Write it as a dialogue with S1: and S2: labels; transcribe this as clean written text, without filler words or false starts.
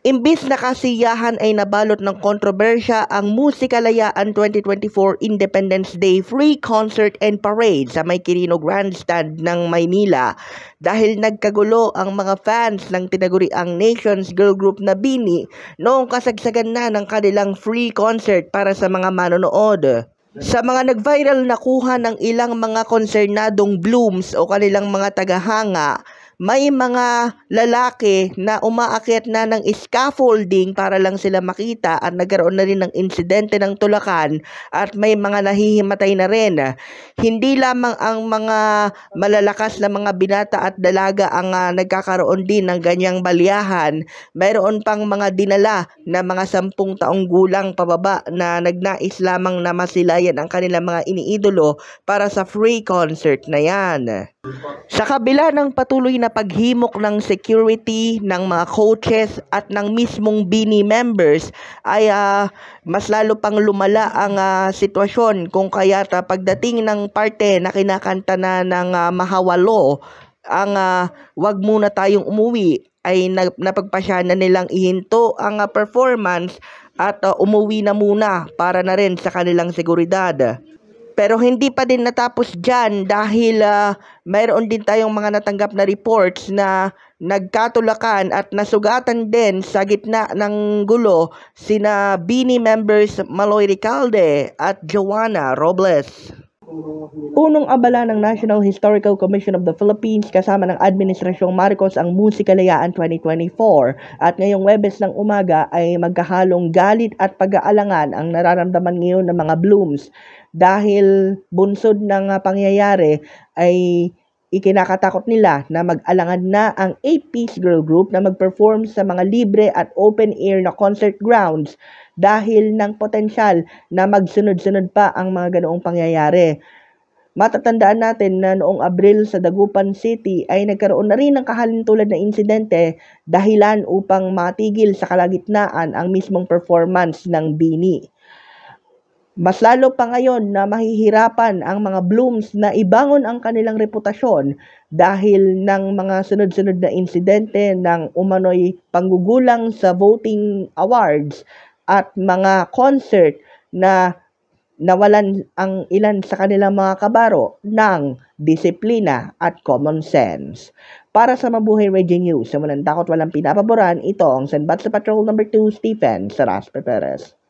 S1: Imbis na kasiyahan ay nabalot ng kontrobersya ang Musikalayaan 2024 Independence Day Free Concert and Parade sa May Quirino Grandstand ng Maynila dahil nagkagulo ang mga fans ng tinaguriang Nations Girl Group na BINI noong kasagsagan na ng kanilang free concert para sa mga manonood. Sa mga nag-viral na kuha ng ilang mga konsernadong blooms o kanilang mga tagahanga, may mga lalaki na umaakyat na ng scaffolding para lang sila makita at nagkaroon na rin ng insidente ng tulakan at may mga nahihimatay na rin. Hindi lamang ang mga malalakas na mga binata at dalaga ang nagkakaroon din ng ganyang baliyahan. Mayroon pang mga dinala na mga 10 taong gulang pababa na nagnais lamang na masilayan ang kanilang mga iniidolo para sa free concert na yan. Sa kabila ng patuloy na paghimok ng security, ng mga coaches at ng mismong BINI members ay mas lalo pang lumala ang sitwasyon kung kaya't pagdating ng parte na kinakanta na ng Mahawalo, ang wag muna tayong umuwi ay napagpasya na nilang ihinto ang performance at umuwi na muna para na rin sa kanilang seguridad. Pero hindi pa din natapos dyan dahil mayroon din tayong mga natanggap na reports na nagkatulakan at nasugatan din sa gitna ng gulo sina BINI members Maloy Recalde at Joanna Robles. Unong abala ng National Historical Commission of the Philippines kasama ng Administrasyong Marcos ang Musikalayaan 2024 at ngayong Huwebes ng umaga ay magkahalong galit at pag-aalangan ang nararamdaman ngayon ng mga blooms dahil bunsod ng pangyayari ay ikinakatakot nila na mag-alangan na ang 8-piece girl group na mag-perform sa mga libre at open-air na concert grounds dahil ng potensyal na magsunod-sunod pa ang mga ganoong pangyayari. Matatandaan natin na noong Abril sa Dagupan City ay nagkaroon na rin ng kahalintulad na insidente dahilan upang matigil sa kalagitnaan ang mismong performance ng BINI. Mas lalo pa ngayon na mahihirapan ang mga blooms na ibangon ang kanilang reputasyon dahil ng mga sunod-sunod na insidente ng umano'y panggugulang sa voting awards at mga concert na nawalan ang ilan sa kanilang mga kabaro ng disiplina at common sense. Para sa Mabuhay Radio News, sa walang takot walang pinapaboran, ito ang Sanbat sa Patrol No. 2, Stephen Saraspe Perez.